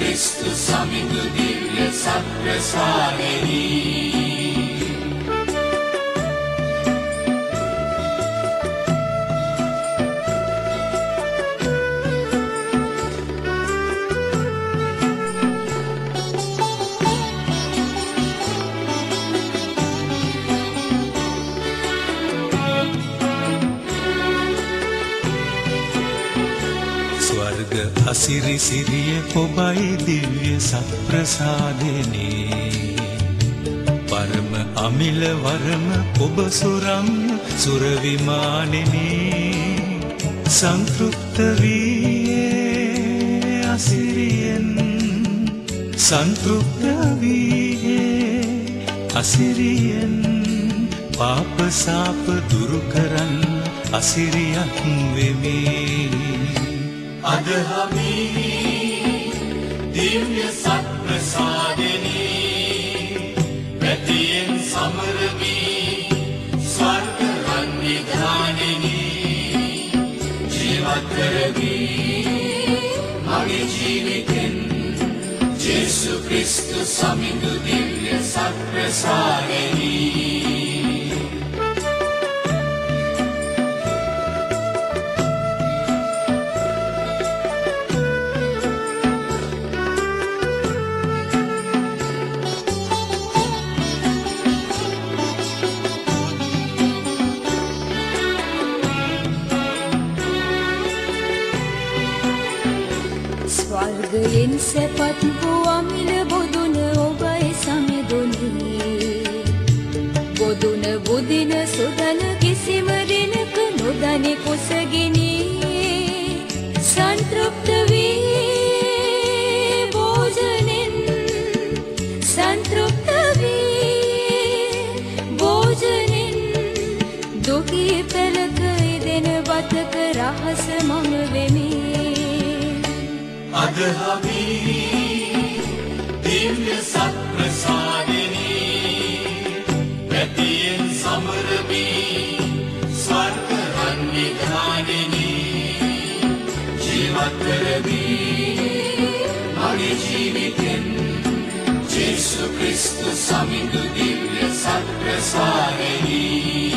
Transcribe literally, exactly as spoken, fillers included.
Kristus Samindu දිව්‍ය සත්ප්‍රසාදෙහි ස්වර්ග අසිරි සිරිය ඔබයි දිව්‍ය සත්ප්‍රසාදෙනේ පරම අමිල වරම ඔබ සුරම් සුර විමානෙනේ සංතෘප්ත වී අසිරියෙන් සංතෘප්ත වී අසිරියෙන් පාප සාප දුරු කරන් අසිරියක් වෙමි අදහමි දිව්‍ය සත්ප්‍රසාදෙනි පැතියෙන් සමරමි ස්වර්ග රන්නිධානෙනි ජීවත් කරමි මගේ ජීවිතෙන් ජේසු ක්‍රිස්තුස් සමිඳු දිව්‍ය සත්ප්‍රසාදෙනි ස්වර්ගයෙන් සැපත් වූ අමිල බොදුන ඔබයි සමදුනේ බොදුන බුදින සුදන කිසිම දිනක නොදනි කුසගිනි සංතෘප්ත වී භෝජනෙන් සංතෘප්ත වී භෝජනෙන් දුකී පෙළක ඉදෙන වතක රහස මම වෙමි අදහමි දිව්‍ය සත්ප්‍රසාදෙනි පැතියෙන් සමරමි ස්වර්ග රන්නිධානෙනි ජීවත් කරමි මගේ ජීවිතෙන් ජේසු ක්‍රිස්තුස් සමිඳු දිව්‍ය සත්ප්‍රසාදෙහි